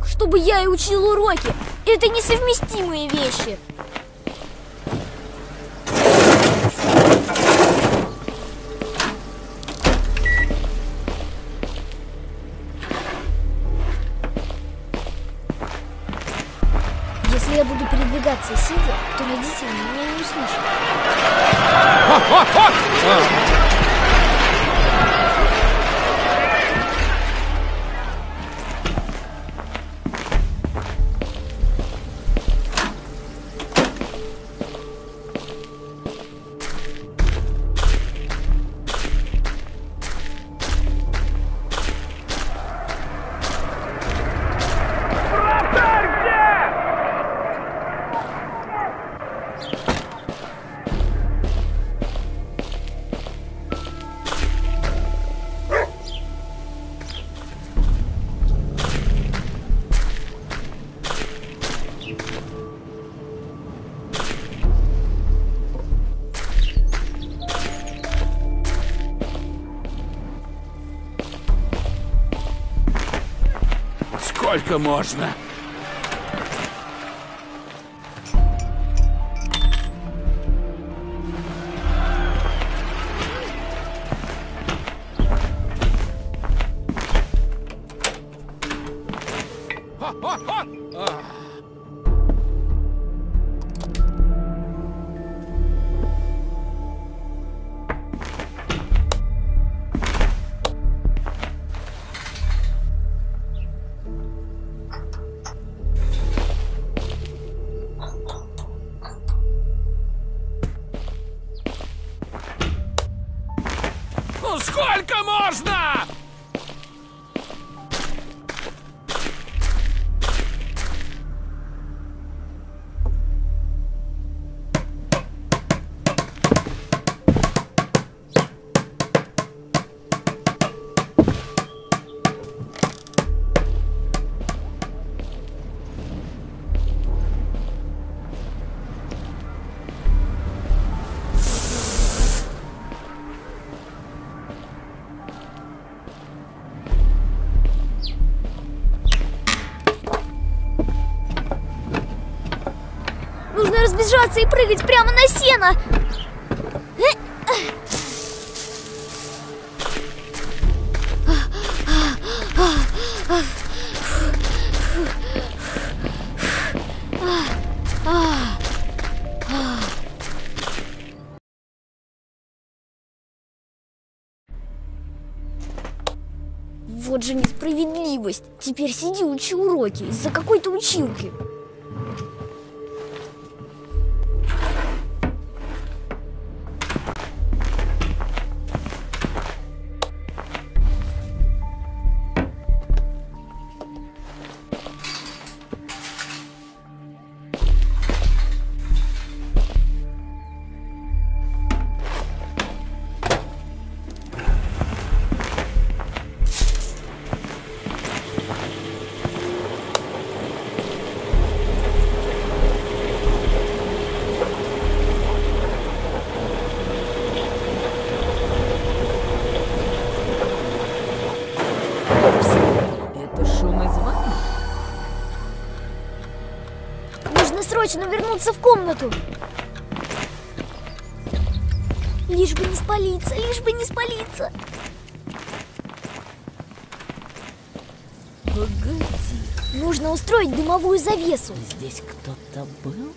чтобы я и учил уроки. Это несовместимые вещи. Если я буду передвигаться сидя, то родители меня не услышат. Сколько можно? Ну сколько можно? Нужно разбежаться и прыгать прямо на сено. Вот же несправедливость. Теперь сиди, учи уроки из-за какой-то училки. Срочно вернуться в комнату. Лишь бы не спалиться, лишь бы не спалиться. Погоди. Нужно устроить дымовую завесу. Здесь кто-то был?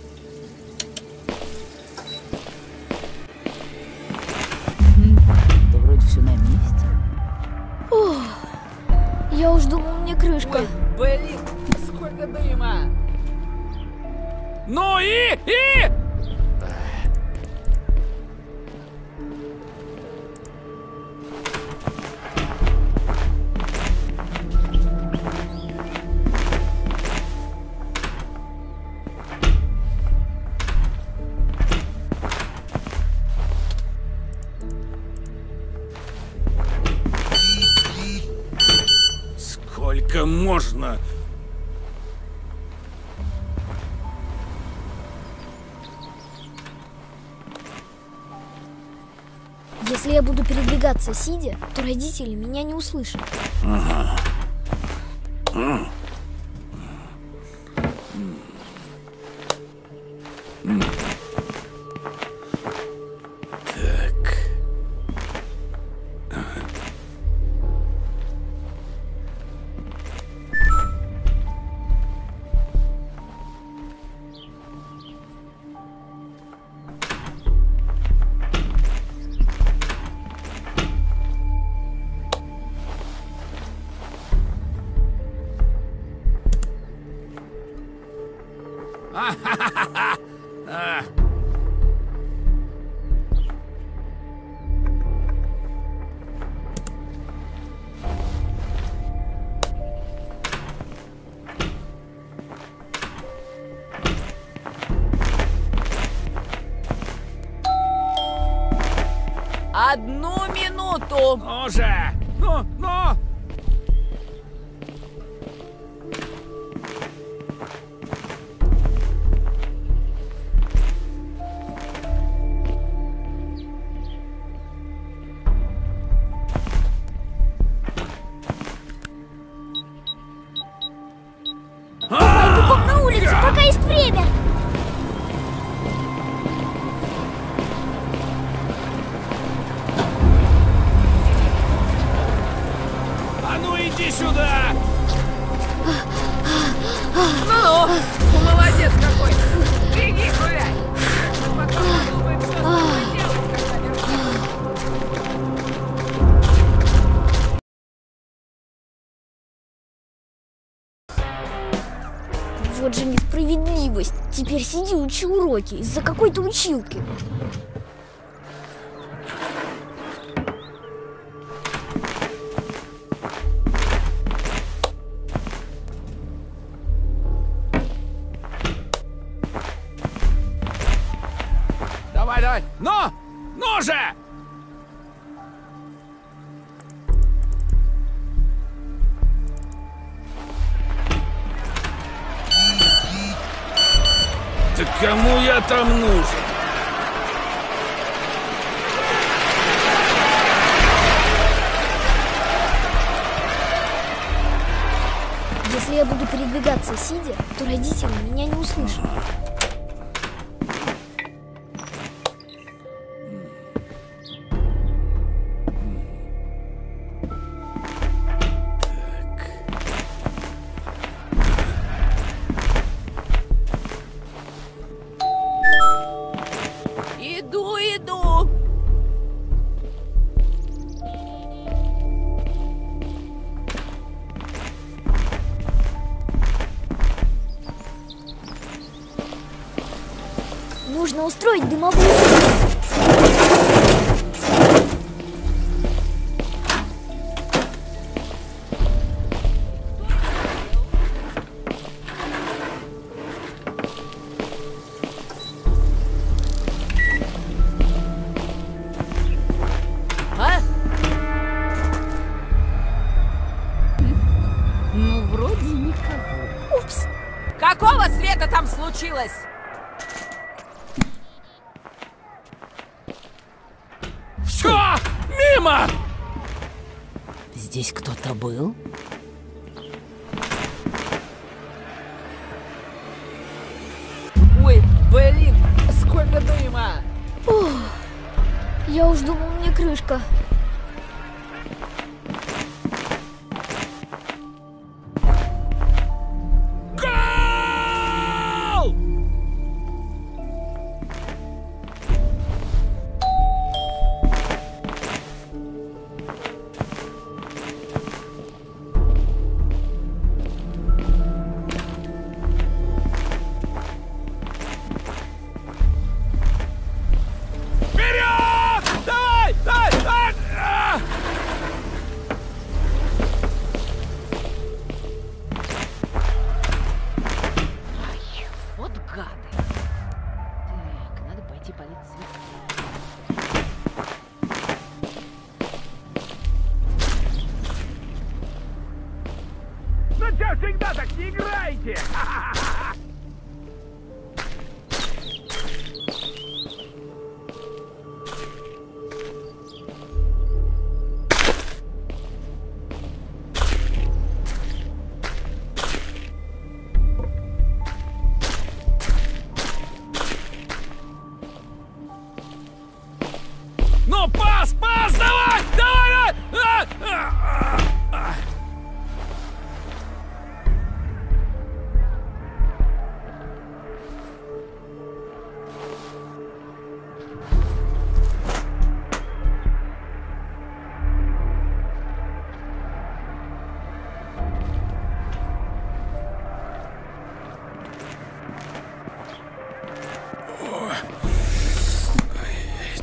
Да вроде все на месте. Ох, я уж думал, мне крышка. Ой, блин, сколько дыма! Ну и... Сколько можно? Если я буду передвигаться сидя, то родители меня не услышат. Ага. Так. Одну минуту! Ну же! Ну! Бегом на улицу, пока есть время! А ну иди сюда! Ну, молодец какой! Беги гуляй! Мы потом подумаем, что с тобой делать, когда вернемся. Вот же несправедливость. Теперь сиди, учи уроки из-за какой-то училки. Давай! Ну же! Да кому я там нужен? Если я буду передвигаться сидя, то родители меня не услышат. Иду! Нужно устроить дымовую завесу. А? Ну, вроде никого. Упс. Какого света там случилось? Все! Мимо! Здесь кто-то был? Ой, блин, сколько дыма! Ух, я уж думал, мне крышка. Гол! Вперед! Давай! Вот гады. Так, надо пойти полить цветы. Ну чё, всегда так не играйте!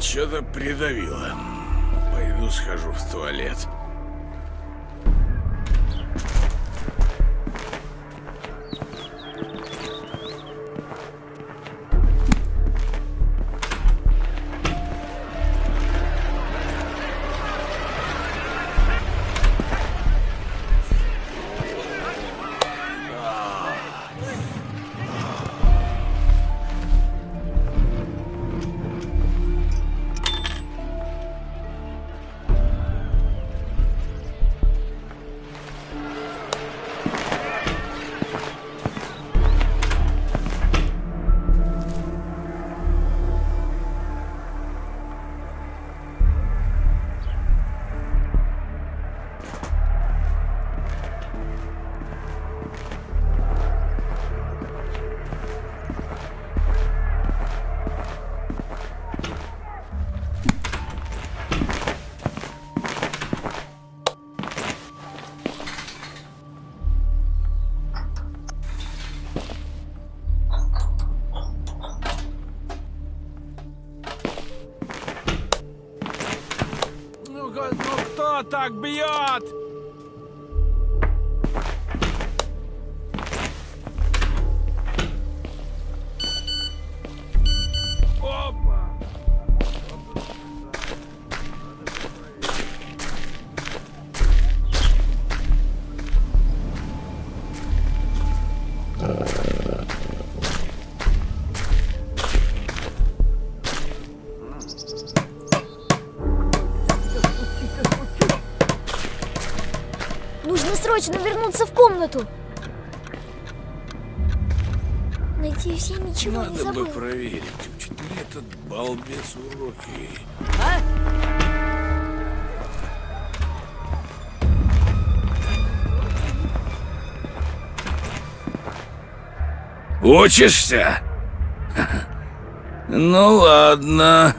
Что-то придавило. Пойду схожу в туалет. Ну кто так бьет? Опа! Нужно срочно вернуться в комнату. Надеюсь, я ничего не Надо забыл. бы проверить, учит ли этот балбес уроки. Учишься? Ну ладно.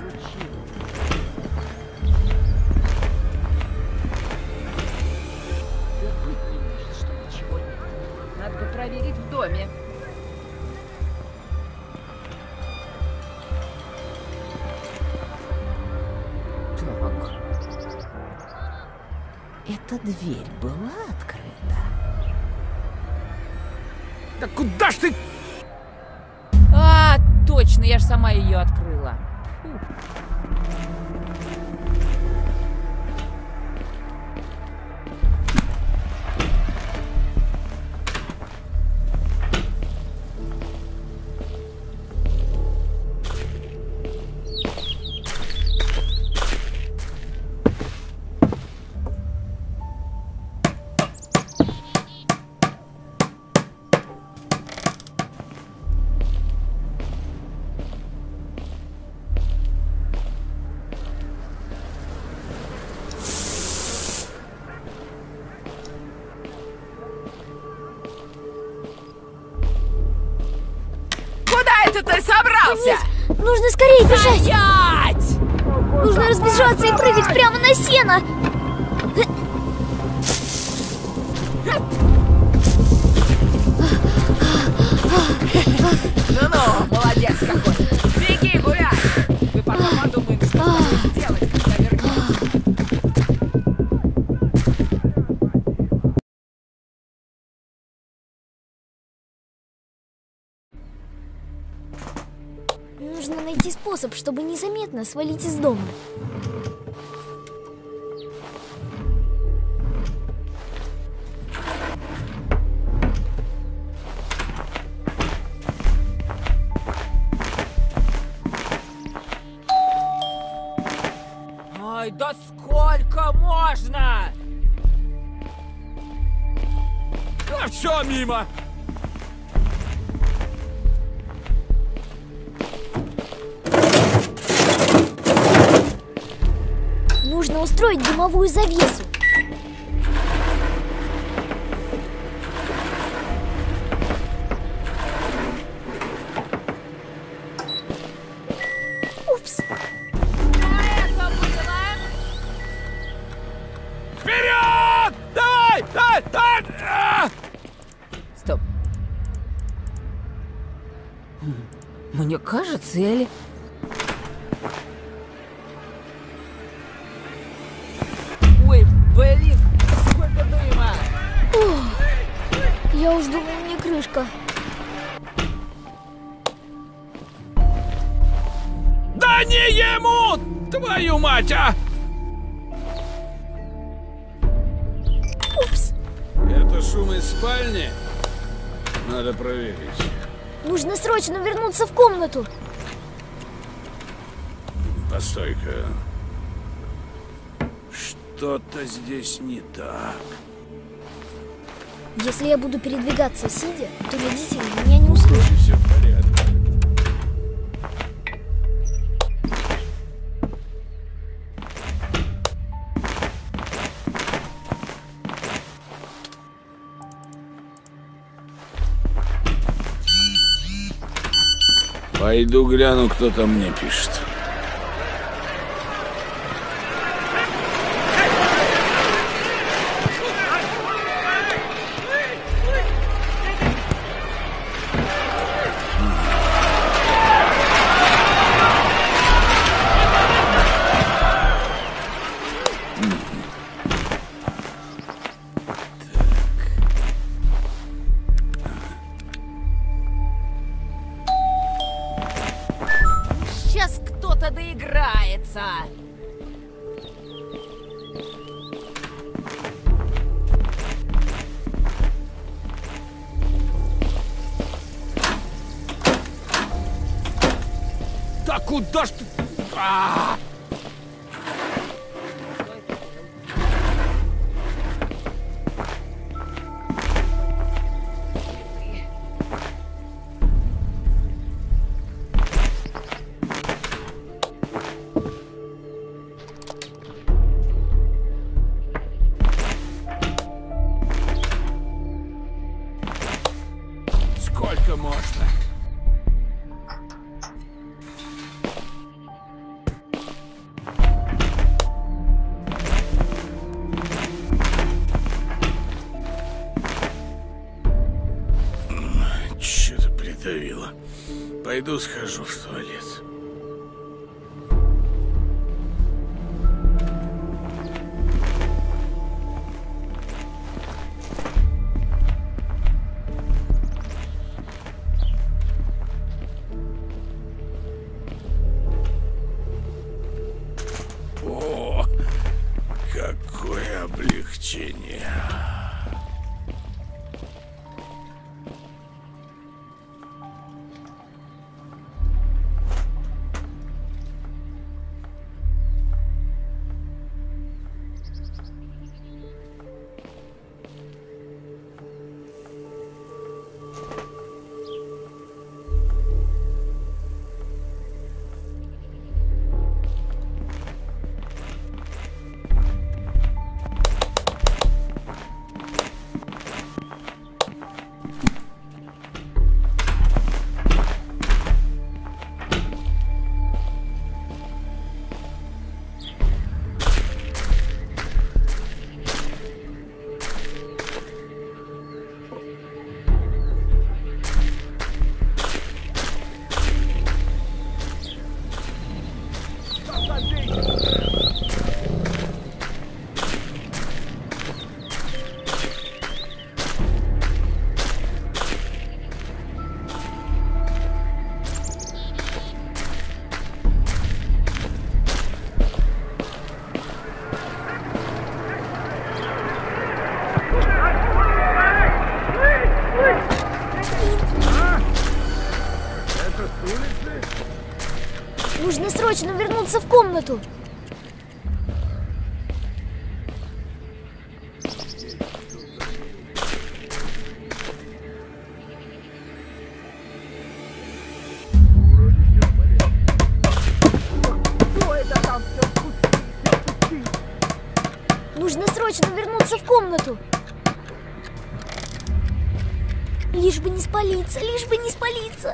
Надо бы проверить в доме. Так. Эта дверь была открыта? Да куда ж ты? А, точно, я же сама ее открыла. Куда это ты собрался? Нужно скорее бежать. Стоять! Нужно разбежаться и прыгать прямо на сено. Ну-ну, молодец какой! Беги, гуляй! Мы потом подумаем, что с тобой сделать, когда вернемся. Нужно найти способ, чтобы незаметно свалить из дома. Ай, да сколько можно? Да все мимо! Нужно устроить дымовую завесу. Упс. Вперед! Давай! Давай! Давай! Стоп. Мне кажется, или... Гони ему! Твою мать, а! Упс. Это шум из спальни? Надо проверить. Нужно срочно вернуться в комнату. Постой-ка. Что-то здесь не так. Если я буду передвигаться сидя, то родители меня не услышат. Все в порядке. Пойду гляну, кто там мне пишет. Сейчас кто-то доиграется. Да куда ж ты? А! Сколько можно? Что-то придавило. Пойду схожу в туалет. О, какое облегчение. Нужно срочно вернуться в комнату. Нужно срочно вернуться в комнату. Лишь бы не спалиться, лишь бы не спалиться.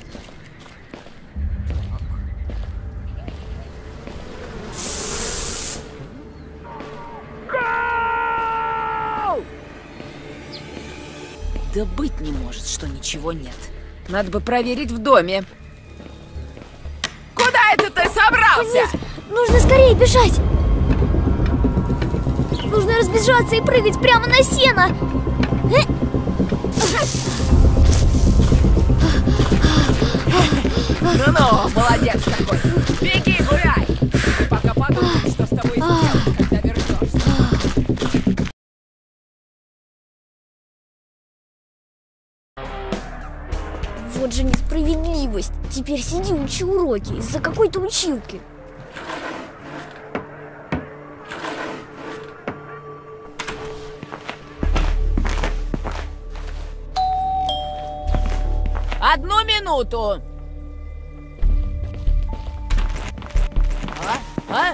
Да быть не может, что ничего нет. Надо бы проверить в доме. Куда это ты собрался? Нет, нужно скорее бежать. Нужно разбежаться и прыгать прямо на сено. Ну-ну, молодец какой. Беги, гуляй. Вот же несправедливость. Теперь сиди, учи уроки из-за какой-то училки. Одну минуту. А?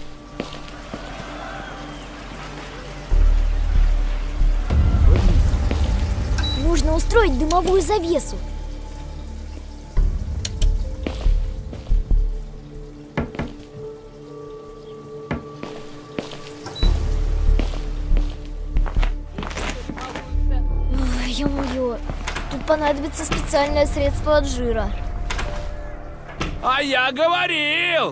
Нужно устроить дымовую завесу. Ой, ё-моё, тут понадобится специальное средство от жира. А я говорил!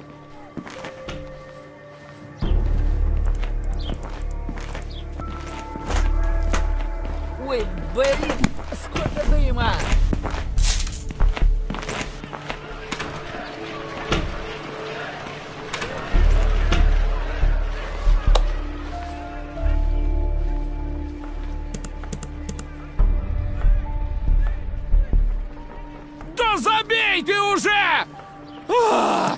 Ой, блин, сколько дыма! Да забей ты уже! А!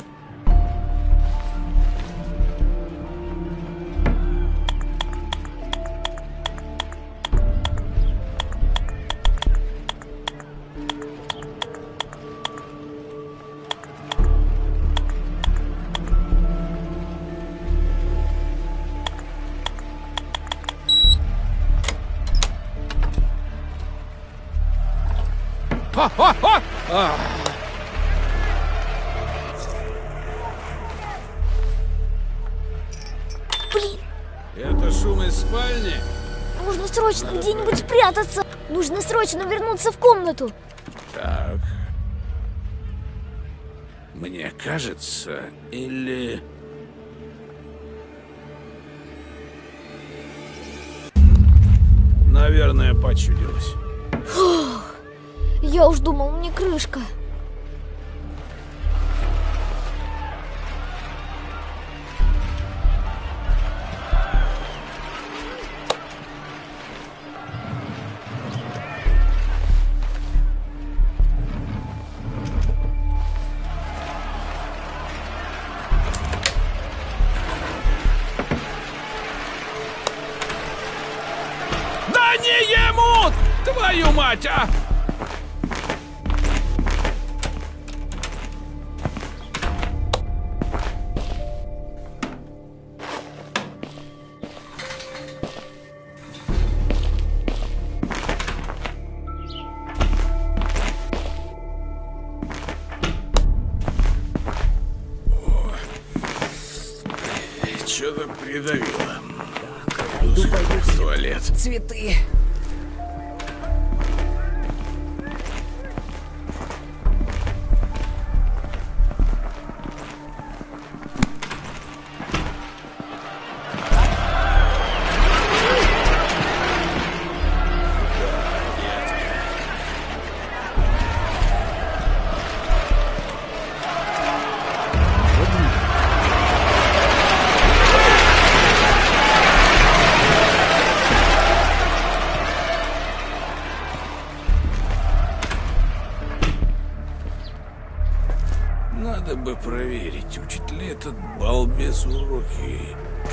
Блин, Это шум из спальни? нужно срочно где-нибудь спрятаться. Нужно срочно вернуться в комнату. Так. Мне кажется, или... Наверное, почудилось. Я уж думал, мне крышка. Да не ему! Твою мать, а! Что-то придавило. Пойду в туалет. Цветы. Надо бы проверить, учит ли этот балбес уроки.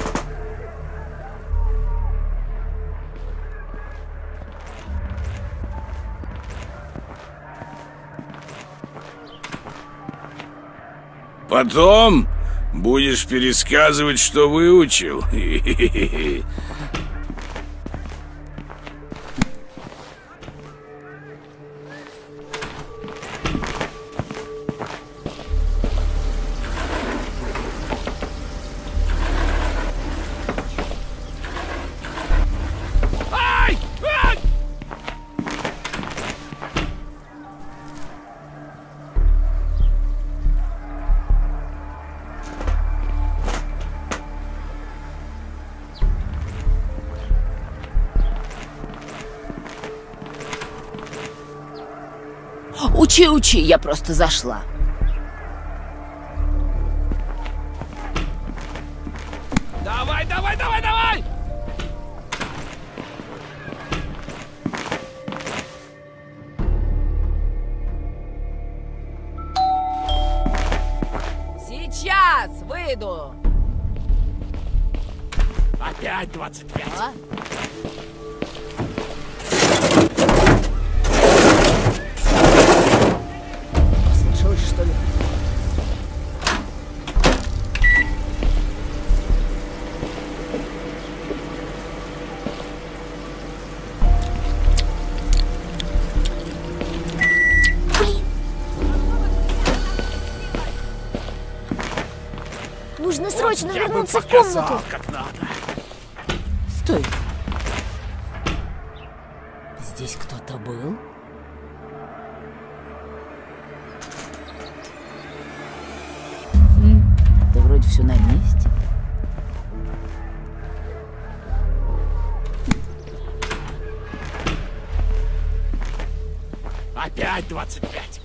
Потом будешь пересказывать, что выучил. Ай! Ай! Учи, учи, я просто зашла. Давай, давай, давай, давай! Сейчас выйду. Опять 25. А? Слышалось, что ли? Нужно срочно Я бы вернуться в показал, комнату. как надо. Стой. Здесь кто-то был? Да вроде все на месте. Опять 25.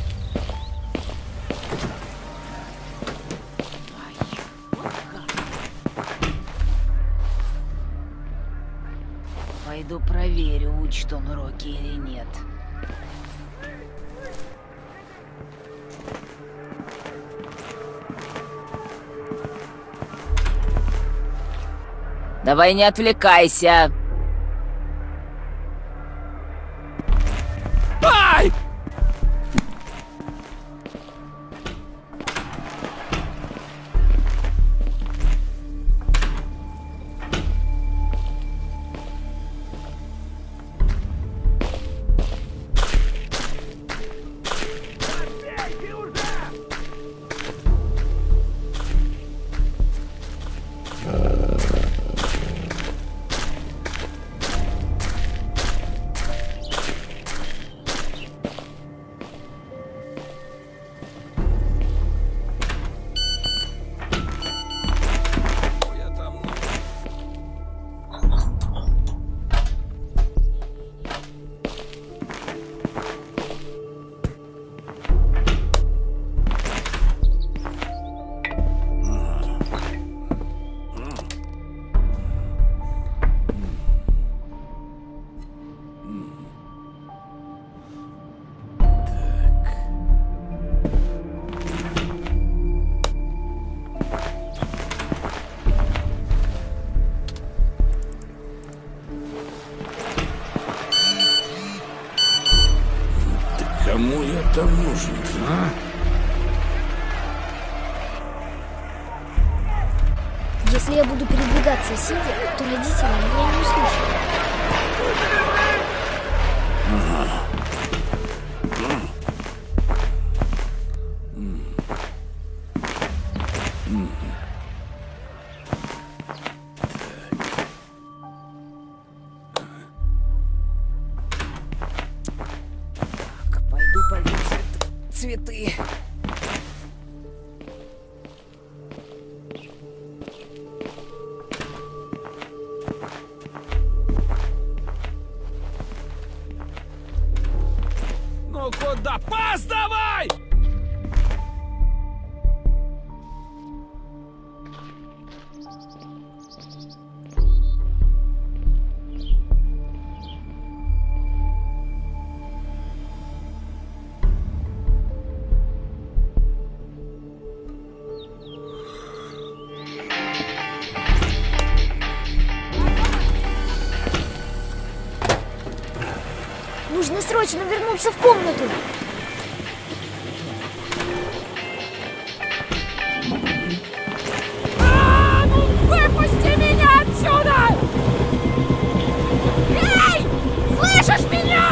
Пойду проверю, учит он уроки или нет. Давай не отвлекайся. Ай! Кому я там нужен, а? Если я буду передвигаться сидя, то родители меня не услышат. Пойду полью цветы. Ну куда? Пас давай! Нужно срочно вернуться в комнату. Выпусти меня отсюда! Эй! Слышишь меня?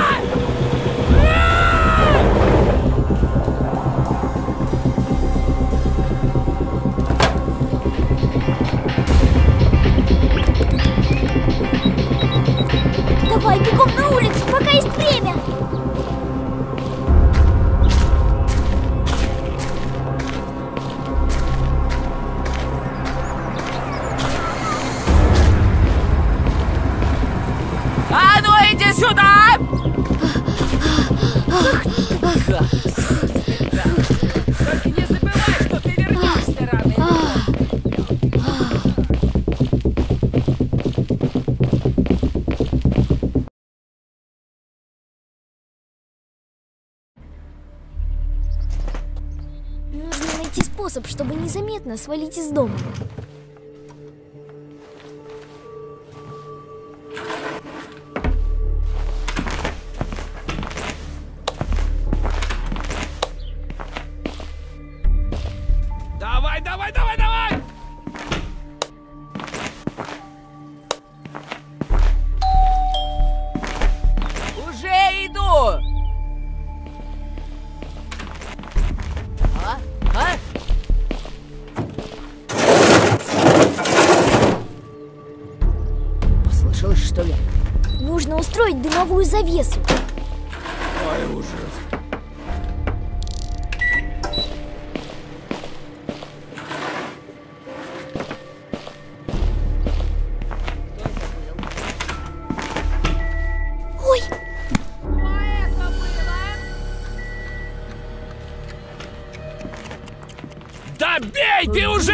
Давай бегом на улицу, пока есть время. найти способ, чтобы незаметно свалить из дома. Давай, давай, давай, давай! Уже иду! А? Послышалось, что ли? Нужно устроить дымовую завесу. Ай, ужас. Ой, Да бей ты уже!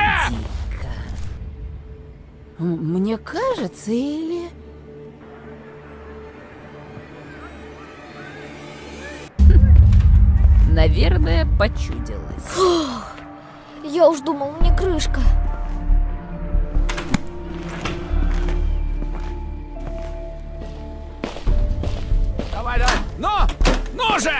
Мне кажется, или... Наверное, почудилось. я уж думал, мне крышка. Давай, давай! Ну же!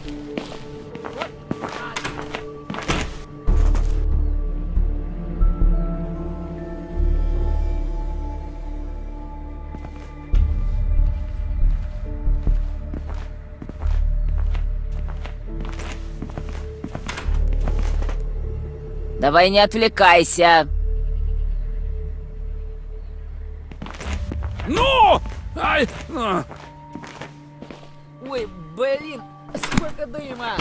Давай не отвлекайся. Ну! Ай! Ну. Ой, блин, сколько дыма!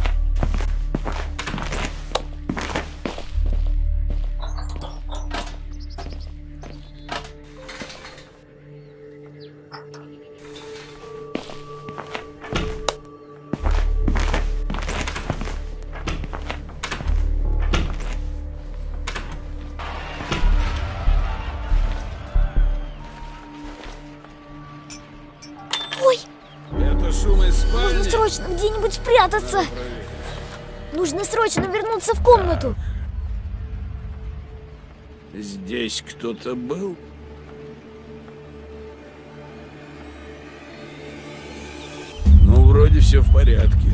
Ой, Это шум из спальни. нужно срочно где-нибудь спрятаться. Нужно срочно вернуться в комнату. Здесь кто-то был? Ну, вроде все в порядке.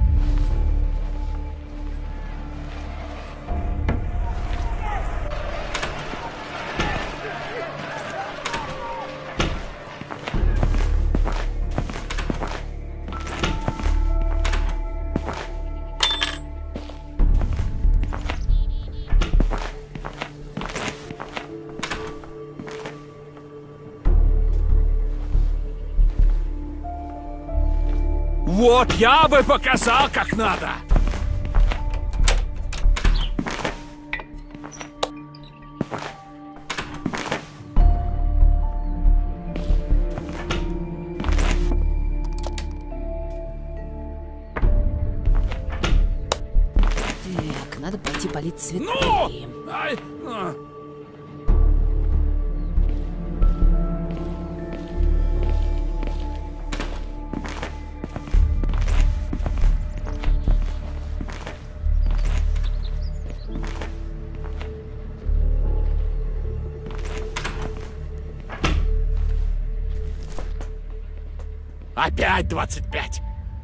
Вот я бы показал, как надо! Так, надо пойти полить цветы. Ну! Ай! Ну. Опять 25!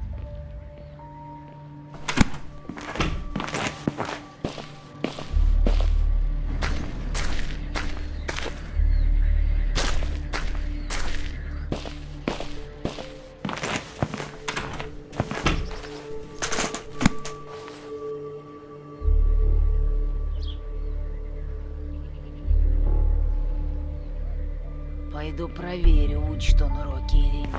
Пойду проверю, учит он уроки или нет.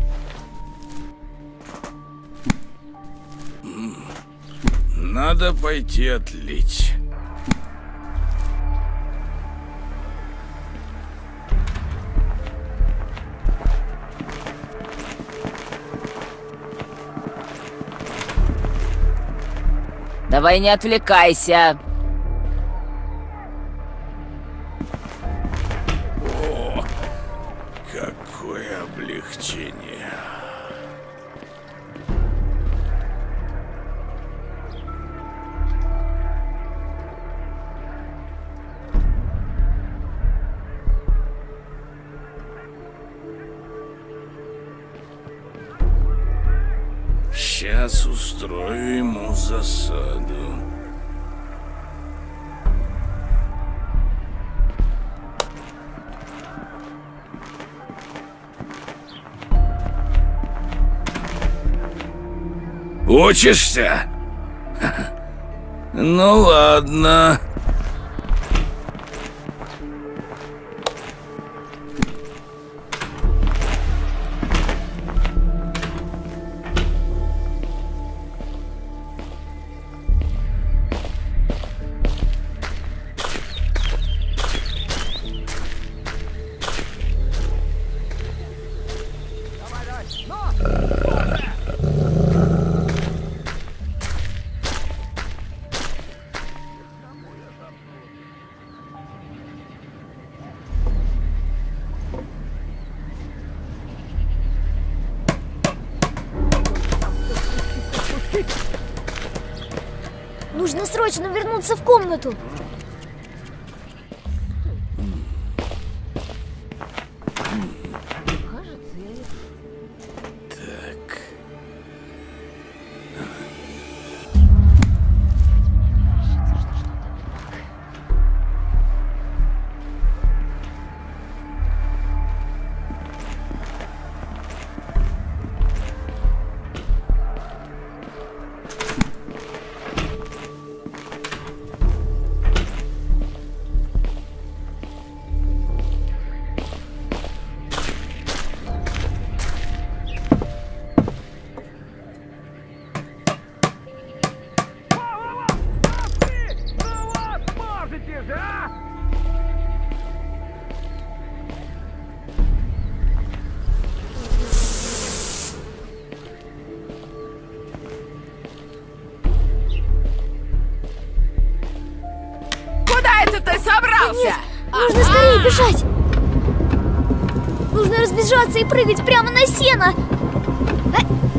Надо пойти отлить. Давай не отвлекайся. О, какое облегчение. Сейчас устрою ему засаду. Учишься? Ну ладно. Нужно срочно вернуться в комнату. Так. Куда это ты собрался? Нужно скорее бежать. Нужно разбежаться и прыгать прямо на сено.